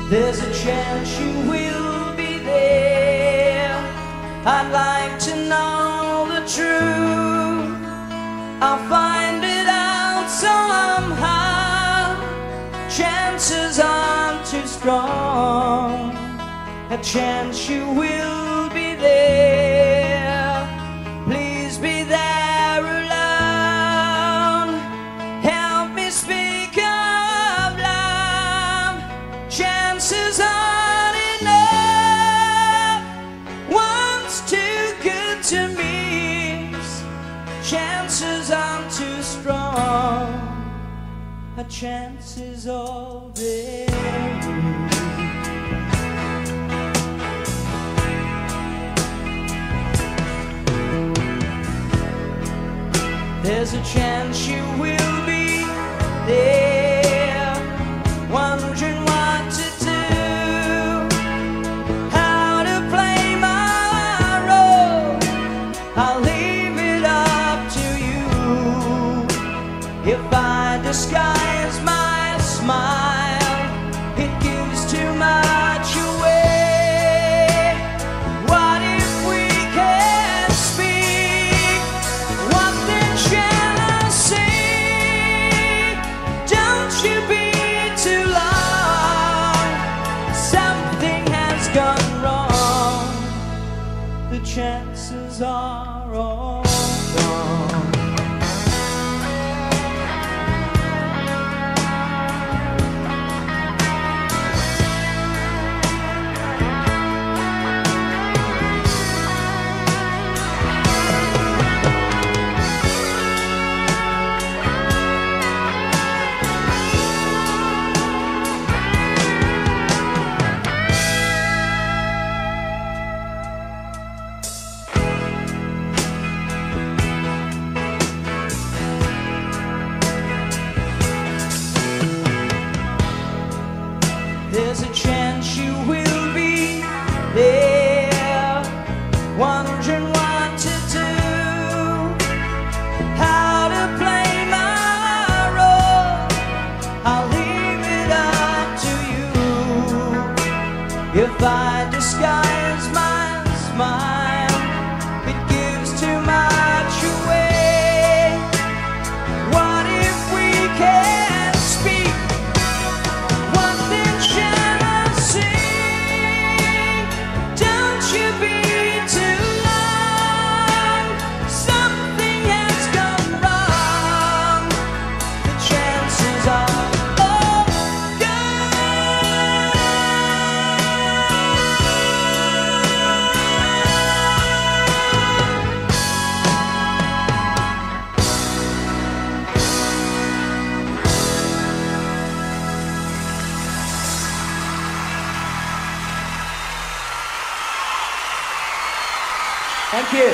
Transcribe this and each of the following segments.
There's a chance you will be there. I'd like to know the truth. I'll find it out somehow. Chances aren't too strong. A chance you will be there. Please be there alone. Help me speak of love. Chances aren't enough. One's too good to miss. Chances aren't too strong. A chance is all there is. There's a chance you will be there, wondering what to do, how to play my role. I'll leave it up to you. If I disguise my smile, it gives too much away. What if we can't speak? What then shall I say? Don't you be too long. Something has gone wrong. The chances are all gone. There's a chance you will be there, wondering what to do, how to play my role. I'll leave it up to you. If I disguise my smile, it gives too much away. What if we can't speak? What then shall I say? Don't you be too long. Something has gone wrong. The chances are all Thank you.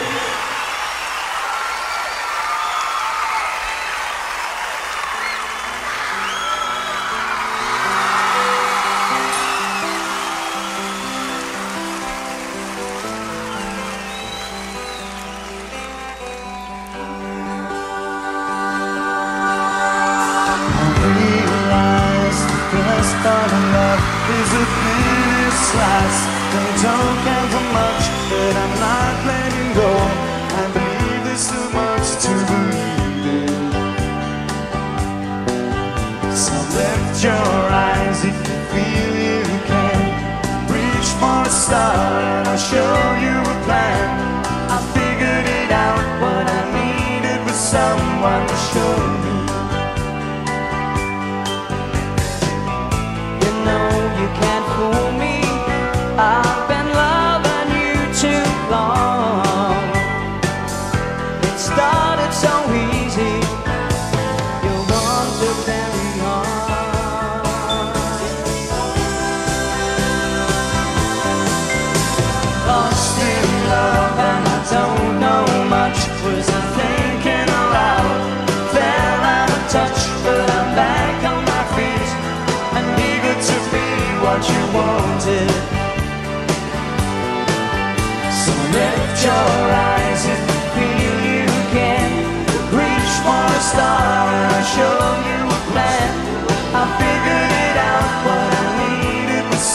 All in love is a thin slice. They don't count for much, but I'm not letting go. I believe there's so much to believe in. So lift your eyes if you feel you can. Reach for a star and I'll show you a plan. I figured it out, what I needed was someone to show me. You can't fool me. I've been loving you too long. It started so easy. You want to carry on. Lost in love and I don't know much. Was I thinking aloud? Fell out of touch, but I'm back on my feet and eager to be what you wanted. So lift your eyes if you feel you can. Reach for a star and I'll show you a plan. I figured it out, what I needed was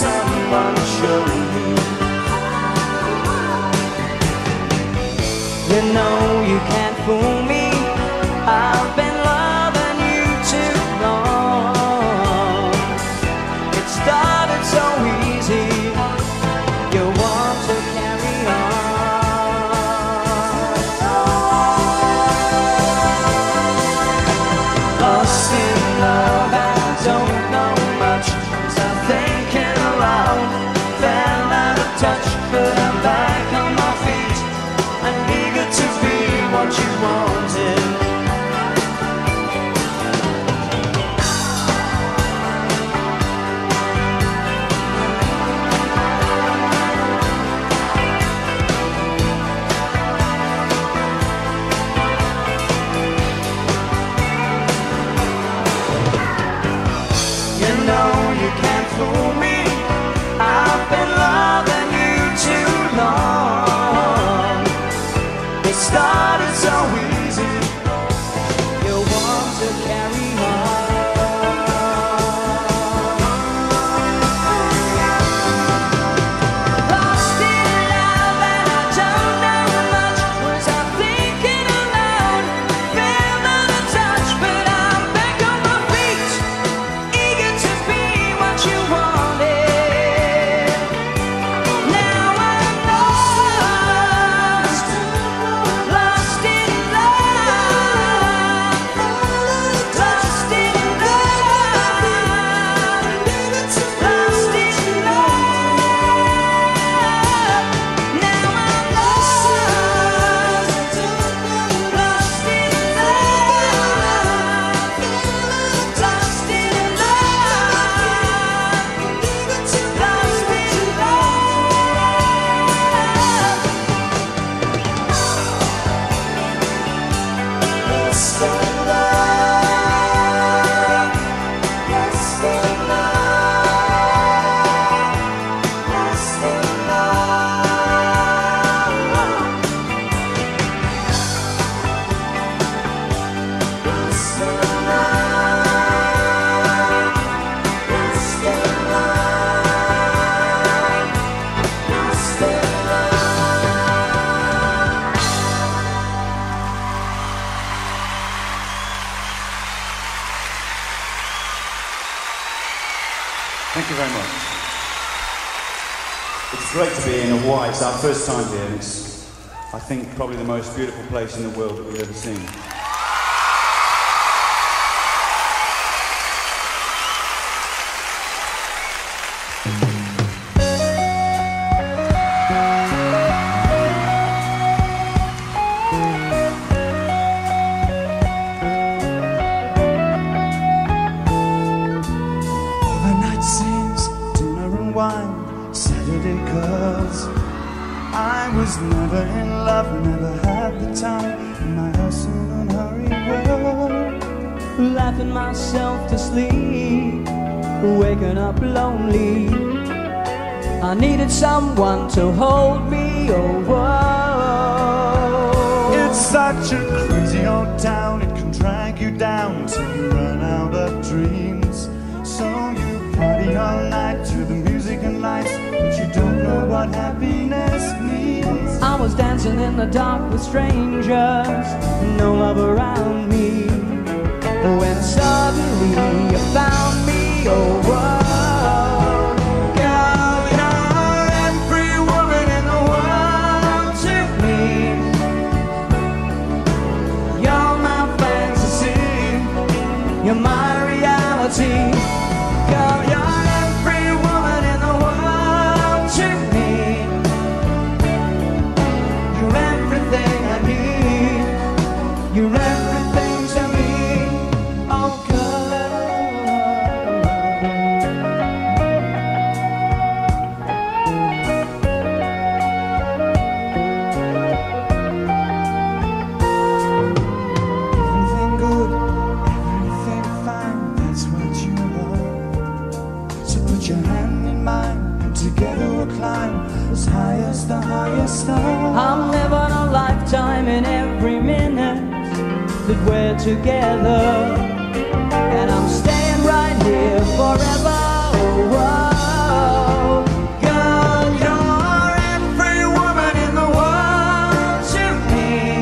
You know you can't fool me. I've been loving you too long. It started so easy. You want to carry on. Lost in love and I don't know much. Stop thinking aloud. Fell out of touch, but I'm back on my feet. I'm eager to be what you wanted. You know you can't fool me. I've been loving you too long. It started so easy. You want to carry on. Lost in love and I don't know much. Was I thinking aloud? Fell out of touch, but I'm back on my feet. Eager to be what you wanted. Now I'm lost. Lost in love. Lost in love. Lost in love. Now I'm lost. Lost in love. Lost in Thank you very much. It's great to be in Hawaii. It's our first time here, and it's, I think, probably the most beautiful place in the world that we've ever seen. Overnight scenes, dinner and wine, Saturday girls. I was never in love, never had the time in my hustle and hurry world. laughing myself to sleep, waking up lonely. I needed someone to hold me, oh whoa. It's such a crazy old town, it can drag you down till you run out of dreams. So you party all night to the music and lights, but you don't know what happiness means. I was dancing in the dark with strangers, no love around me, when suddenly you found me, oh whoa. Girl, you're every woman in the world to me. You're my fantasy, you're my reality. Girl, you're every woman in the world to me. You're everything I need, you're everything to me, oh girl. Everything good, everything fine, that's what you are. So put your hand in mine, and together we'll climb as high as the highest star. I'm living a lifetime in every minute that we're together, and I'm staying right here forever, oh whoa. Girl, you're every woman in the world to me.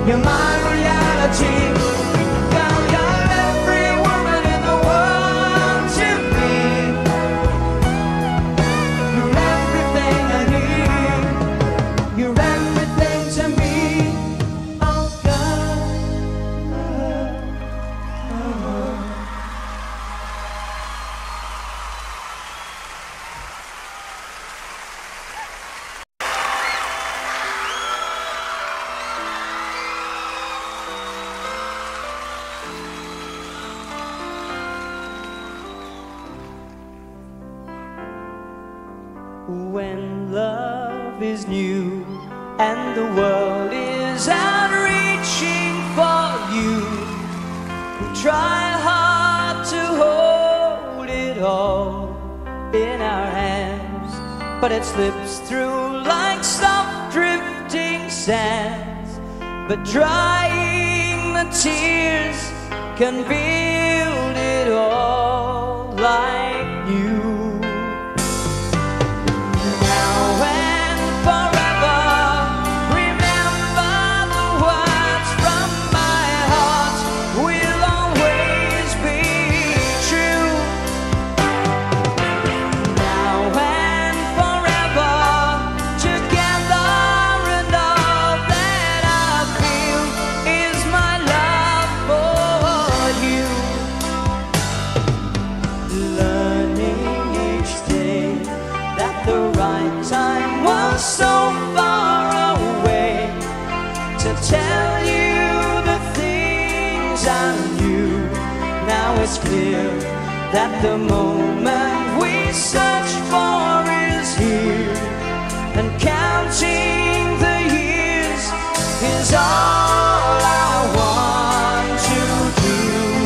You're my reality. Girl, you're every woman in the world to me. You're everything I need. You're everything to me. Oh, God. When love is new and the world is out reaching for you, we try hard to hold it all in our hands, but it slips through like soft drifting sands. But drying the tears can build it all like new. So far away to tell you the things I knew. Now it's clear that the moment we search for is here, and counting the years is all I want to do.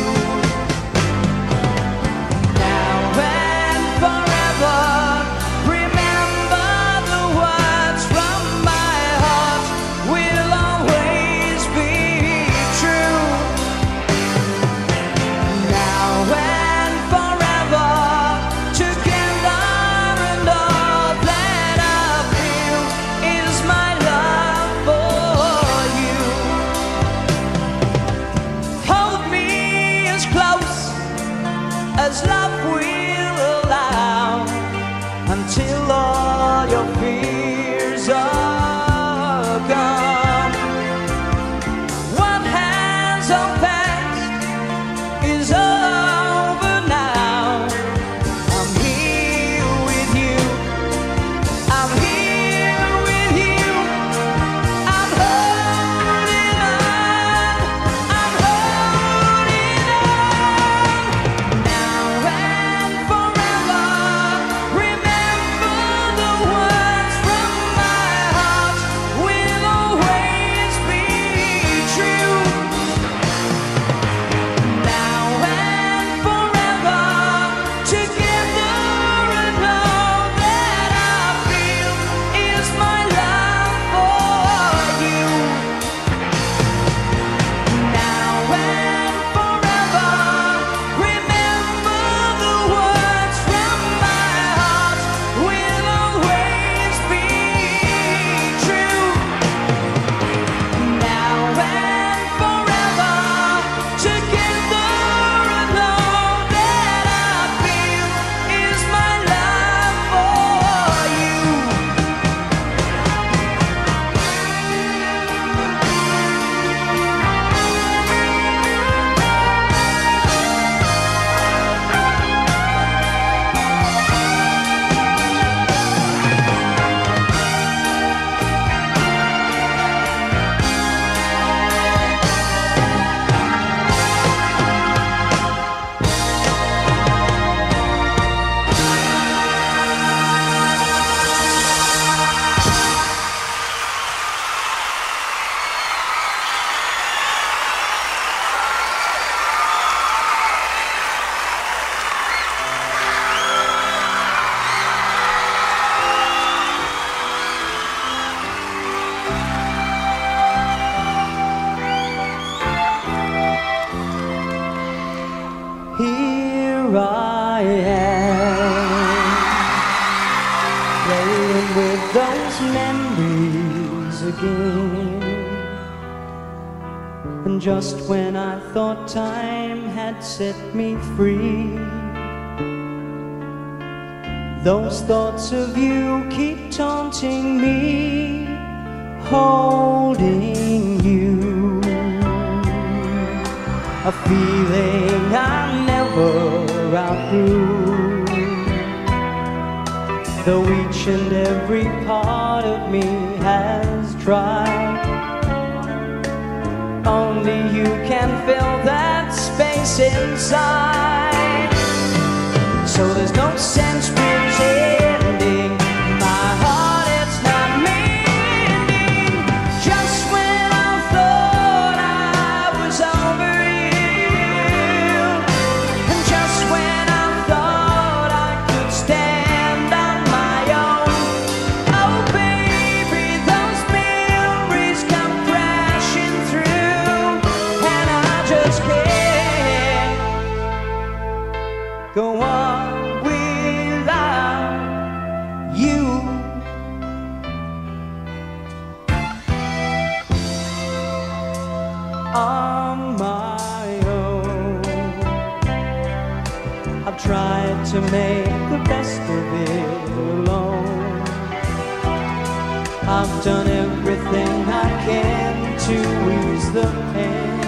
Now and forever, as love will allow, until all your fears are gone. What has all passed is over now. I'm here with you. I'm here with you. I'm holding on. I'm holding on. Now and forever, remember the words from my heart will always be true. Now and forever, together alone, that I feel is my love for you. Now and forever, remember the words from my heart will always be true. Now and forever, together alone, that I feel is my love for you. Here I am, playing with those memories again. And just when I thought time had set me free, those thoughts of you keep taunting me, holding you. A feeling I never outgrew, though each and every part of me has tried. Only you can fill that space inside. So there's no sense pretending my heart it's not mending. Just when I thought I was over you, and just when I thought I could stand on my own, oh baby, those memories come crashing through, and I just can't go on without you. On my own, I've tried to make the best of it alone. I've done everything I can to ease the pain,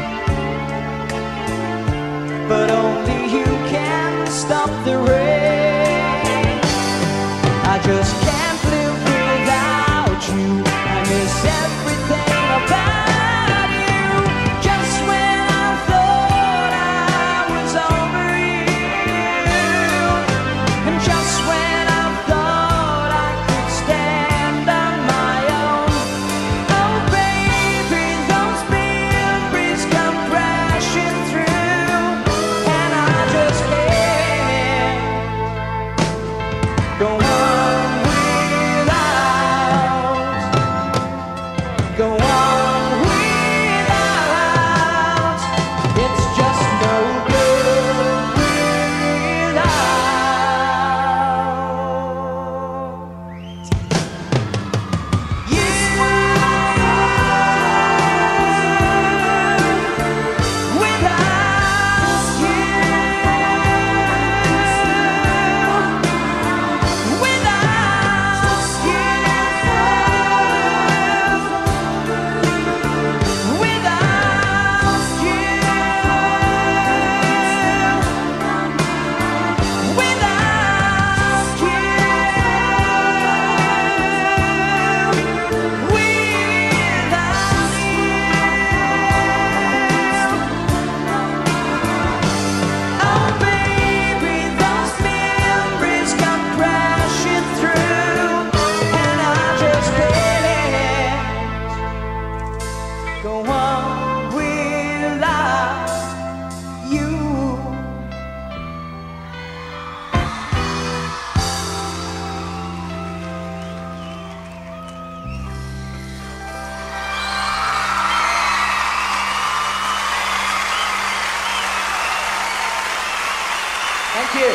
but only you can stop the rain. I just can't live without you. I miss everything about you. Just when I thought I was over you, and just when I thought I could stand on my own, oh baby, those memories come crashing through, and I just can't go on without, go on without. It's just no good without you. Go on without you. Thank you.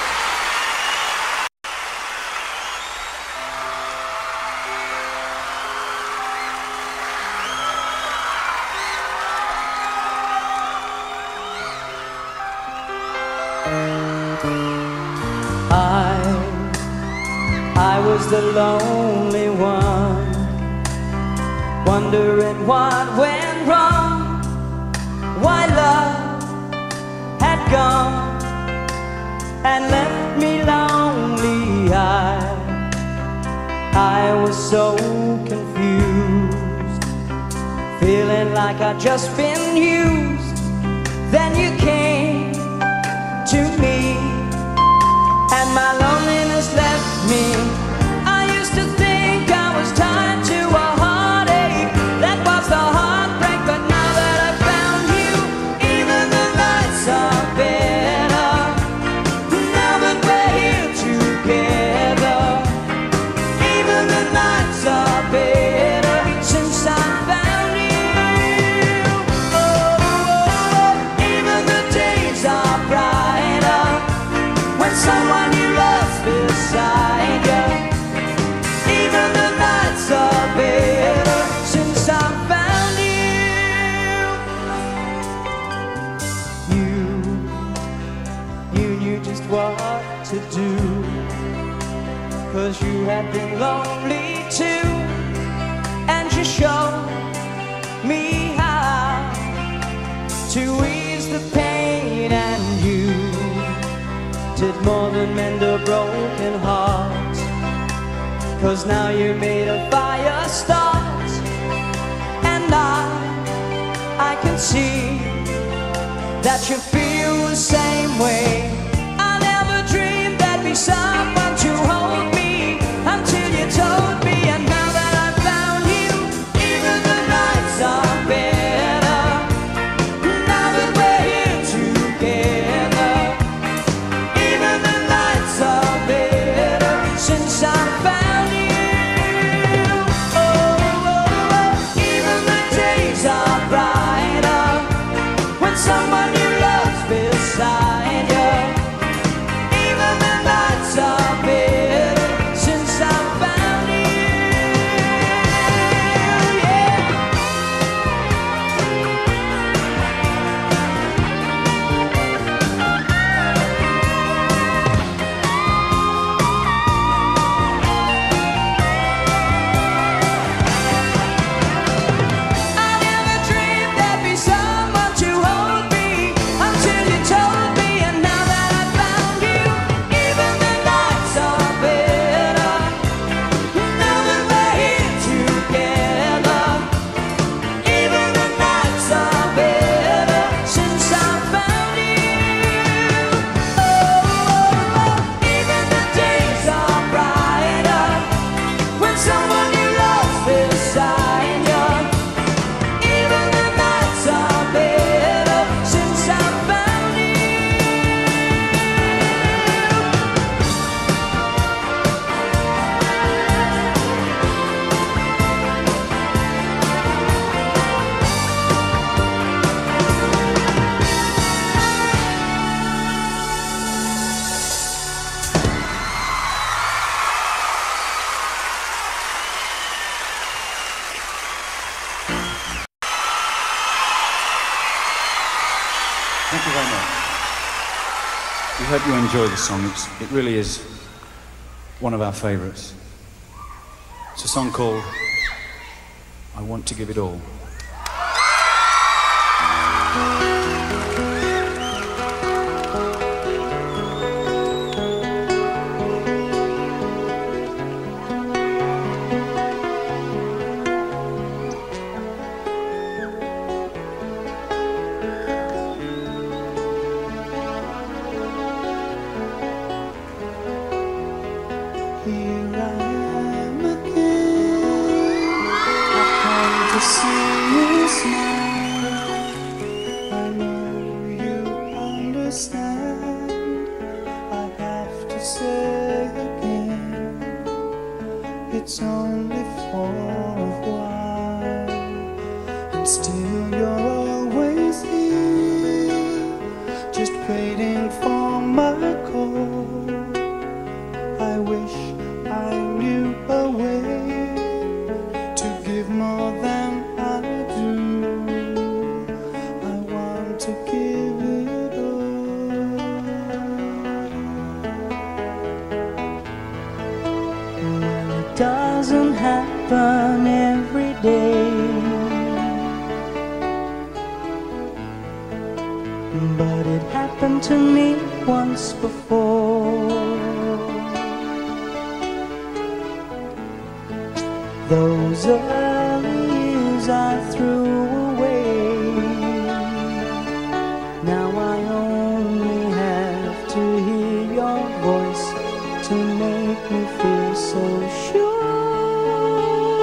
I was the lonely one, wondering what went wrong, why love had gone and left me lonely. I was so confused, feeling like I'd just been used. Then you came to me, and my loneliness left me. I used to think I was tied to a heartache that was the heartbreak, but now that I found you, even the nights are better. Now that we're here together, even the nights are better since I found you. Oh, even the days are brighter when someone you love beside you. 'cause you had been lonely too, and you showed me how to ease the pain, and you did more than mend a broken heart, 'cause now you made a fire start, and I can see that you feel the same way. I never dreamed there'd be someone to hold me until you told me, and now that I've found you, even the nights are better. Now that we're here together, even the nights are better since I found you. Oh, oh, oh, even the days are brighter when someone you love's beside you. Even the nights are better since I found you. Yeah. I never dreamed there'd be someone to hold me until you told me, and now that I found you, even the nights are better. Now that we're here together, even the nights are better since I found you. Oh, oh, oh, even the days are brighter when someone you love's beside you. Even the nights are better since I found you. Thank you very much. We hope you enjoy the song. It really is one of our favourites. It's a song called I Want to Give It All. Here I am again. I've come to see you smile. I know you understand. I have to say again, it's only for a while, and still you're always here, just waiting for my call. I wish I knew a way to give more than I do. I want to give it all. Well, it doesn't happen every day, but it happened to me once before. Those early years I threw away. Now I only have to hear your voice to make me feel so sure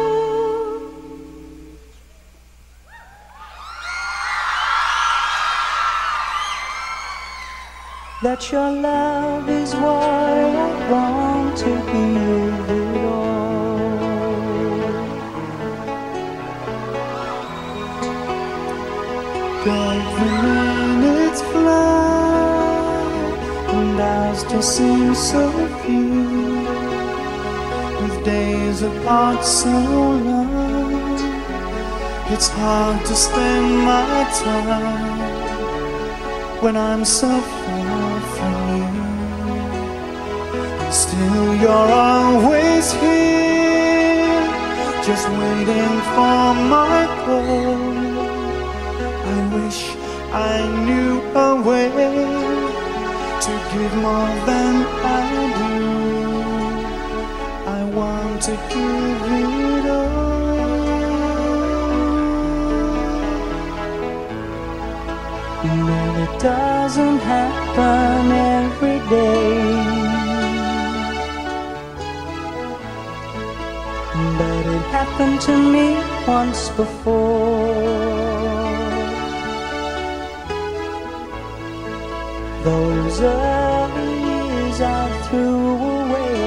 that your love is what I want to give it all. Every minute's fly, and ours just seems so few, with days apart so long. It's hard to spend my time when I'm so far from you. Still you're always here, just waiting for my call. I wish I knew a way to give more than I do. I want to give it all, but it doesn't happen every day. But it happened to me once before. Those early years I threw away.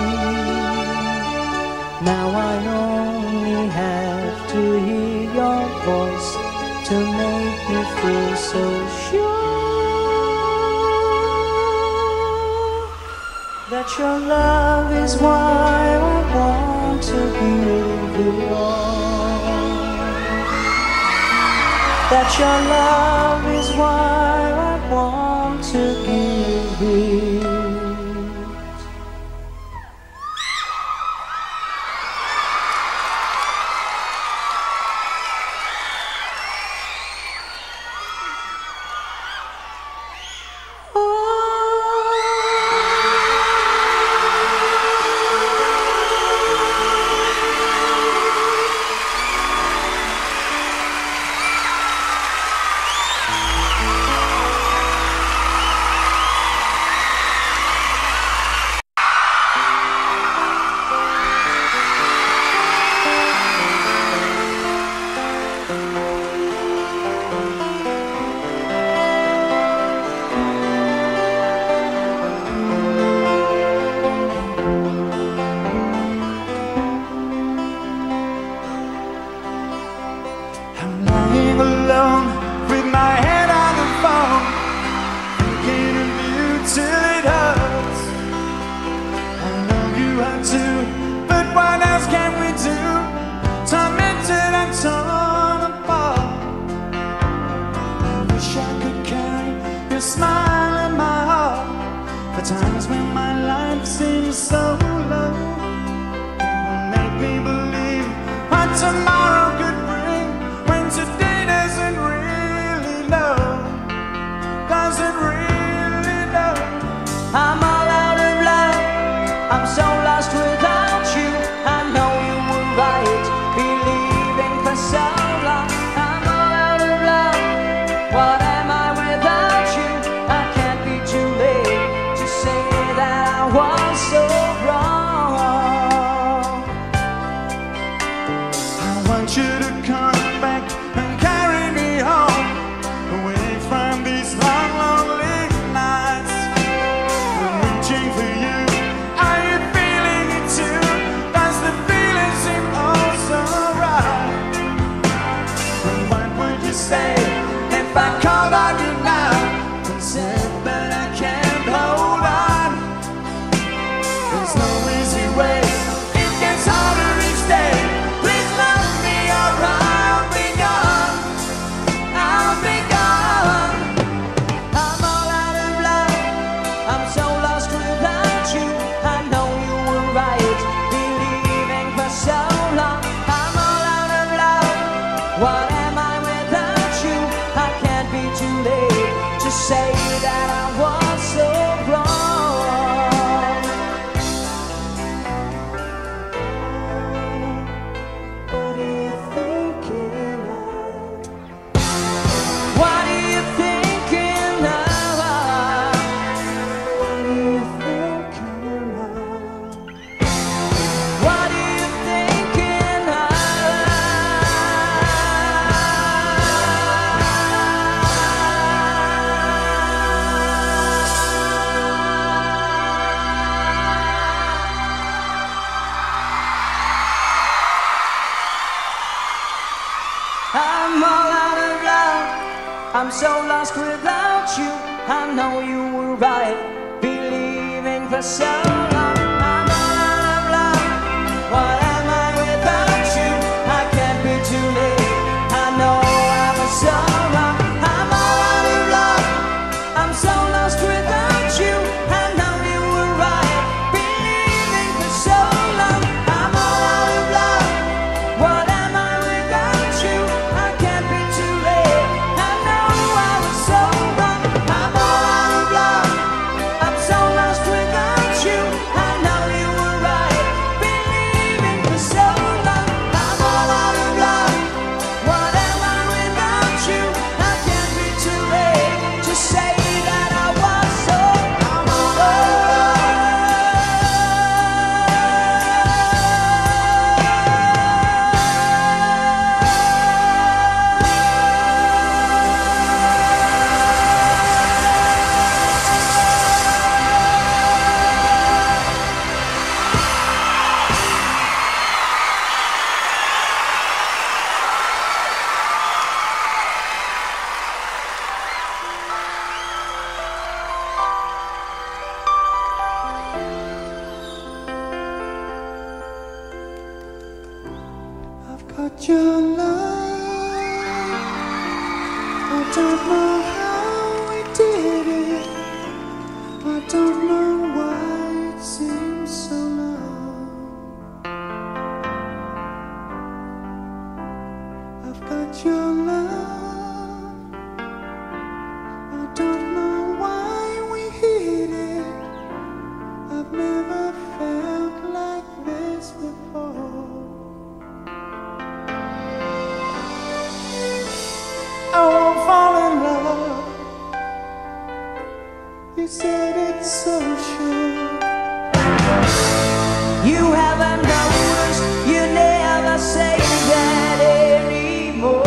Now I only have to hear your voice to make me feel so sure that your love is why I want to give it all. That your love is why I want to give it. Times when my life seems so low, make me believe what tomorrow could bring, when today doesn't really know, doesn't really know. I'm all out of love, I'm so lost without you. I know you were right, believing for so long. I'm all out of love, what am I without you? I can't be too late to say that I was so wrong. I want you to come back and carry me home, away from these long, lonely nights. I'm reaching for you. Are you feeling it too? Does the feeling seem oh so right? And what would you say if I called on you now and said that I can't hold on? There's no easy way, it gets harder each day. Please love me or I'll be gone, I'll be gone. I'm all out of love, I'm so lost without you. I know you were right, believing for so long. I'm all out of love, what am I without you? I can't be too late to say that I was so wrong. What are you thinking of? What are you thinking of? What are you thinking of? I'm all out of love, I'm so lost without you. I know you were right, believing for so long. I'm all out of love, what am I without you? I can't be too late, I know I was so wrong. I'm all out of love, I'm so lost without you. I know you were right, But your love, I don't know how we did it. I don't know why it seems so long. I've got your love, I don't know why we hid it. I've never felt like this before. I won't fall in love. You said it's so sure. You haven't noticed, you never say that anymore.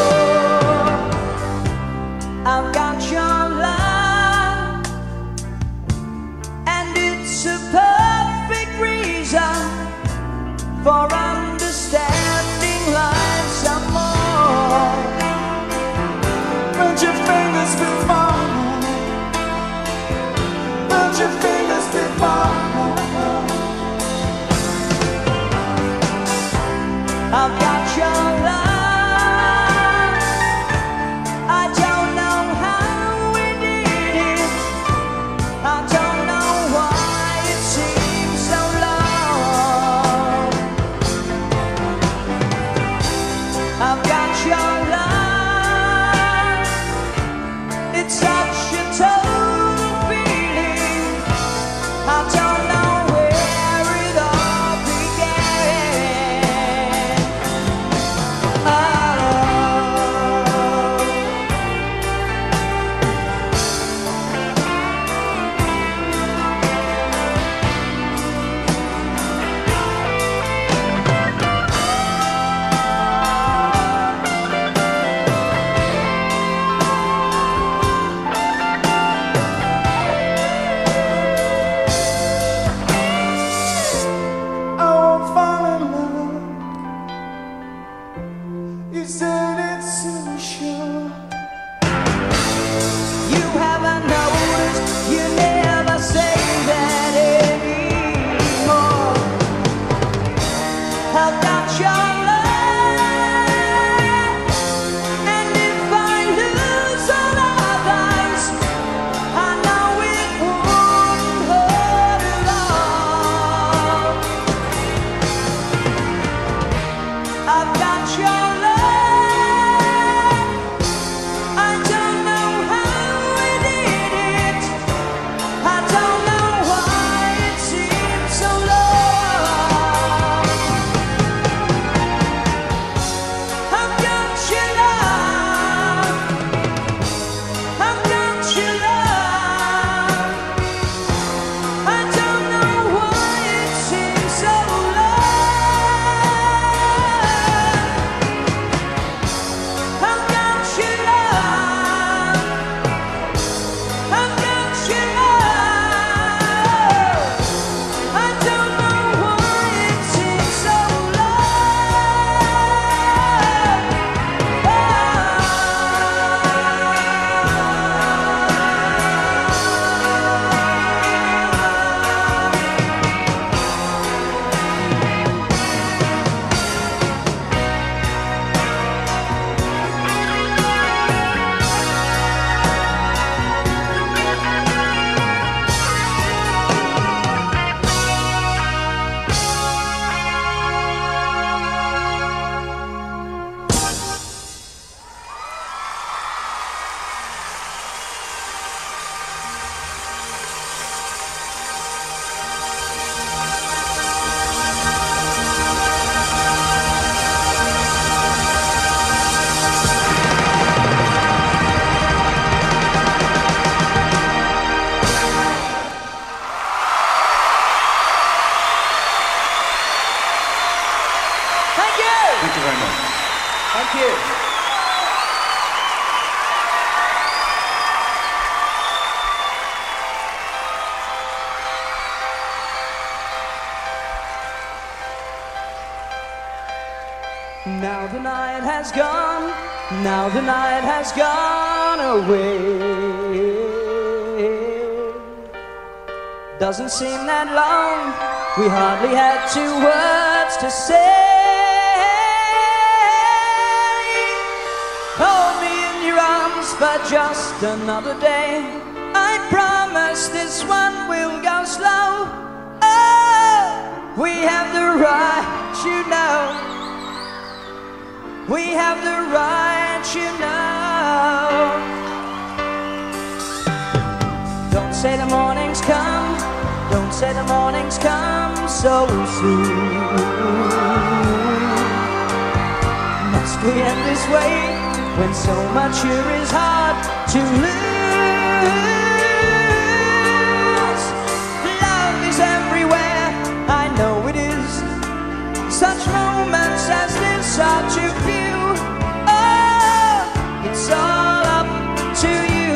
I've got your love, and it's a perfect reason for understanding life some more. Put your fingers before, put your fingers before. I've got your love, I don't know how we did it. I don't know why it seems so long. I've got your love, it's such a total feeling. I don't know where it all began. I won't fall in love. You said it's so sure. You haven't noticed, you never say that anymore. I've got your love, and if I lose all others, I know it won't hurt at all. I've got your love, I don't know how we did it. I don't know why it seems so long. I've got your love, I've got your love. I don't know why it seems so long. I've got your love, I've got your love. I don't know why it seems so Thank you. Thank you very much. Thank you. Now the night has gone, now the night has gone away. Doesn't seem that long, we hardly had 2 words to say. but just another day. I promise this one will go slow. Oh, we have the right, you know. We have the right, you know. Don't say the morning's come, don't say the morning's come so soon. Must we end this way when so much here is hard to lose? Love is everywhere, I know it is. Such moments as this are too few. Oh, it's all up to you.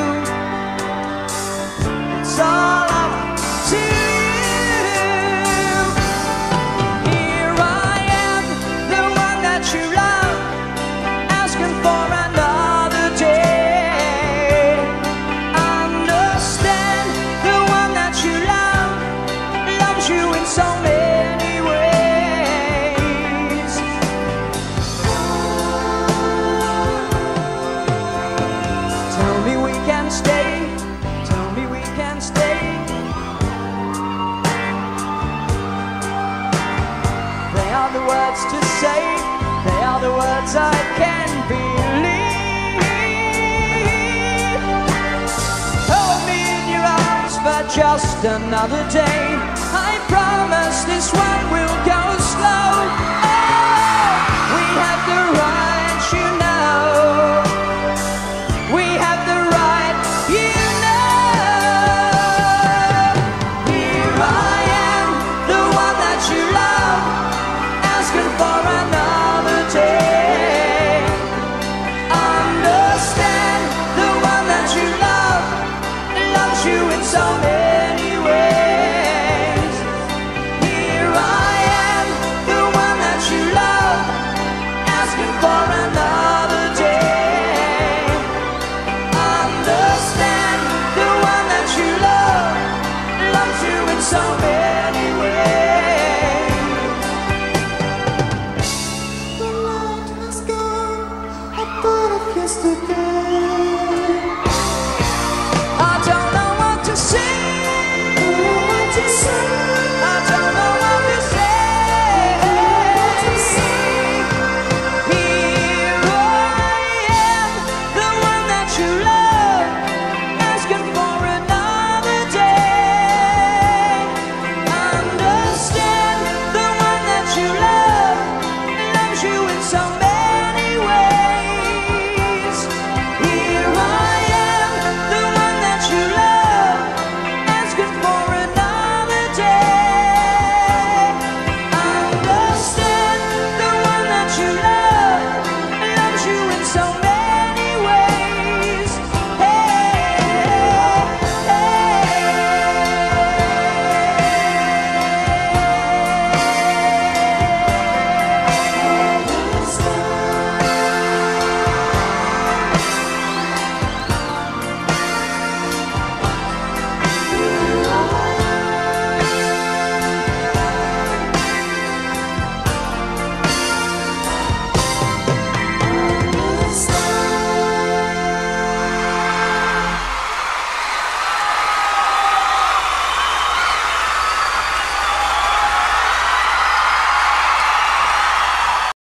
It's all up to you. Here I am, the one that you love, asking for another day. Understand, the one that you love loves you in so many ways. Tell me we can stay, tell me we can stay. They are the words to say, they are the words I can believe. Hold me in your arms for just another day. I promise this one will go slow.